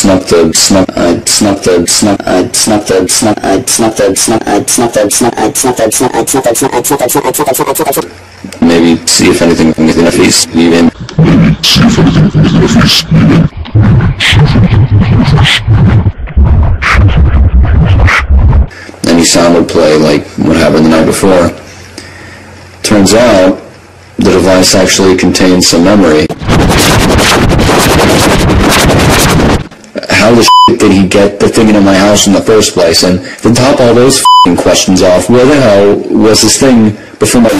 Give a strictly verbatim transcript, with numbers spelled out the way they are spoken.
snuck the snuck I snuck the snuck I snuck the snuck I snuck the snuck I snuck the snuck I snuck the snuck I snuck the snuck I snuck the snuck I snuck the snuck I snuck the maybe see if anything within a feast even maybe see if anything within a feast even any sound would play like what happened the night before. Turns out the device actually contains some memory. How the shit did he get the thing into my house in the first place? And to top all those f***ing questions off, where the hell was this thing before my...